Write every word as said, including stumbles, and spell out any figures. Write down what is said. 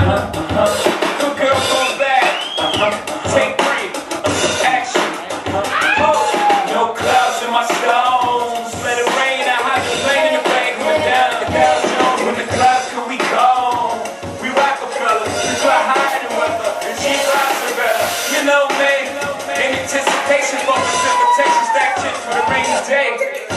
Good girl, go back. Take three. Action. Oh, no clouds in my stones. Let it rain. I hide the plane in the rain. Going down to the Dow Jones. When the clouds can we go? We Rockefeller. We fly high in the weather. And she flies the better. You know me. In anticipation for precipitation. Stack chips for the rainy day.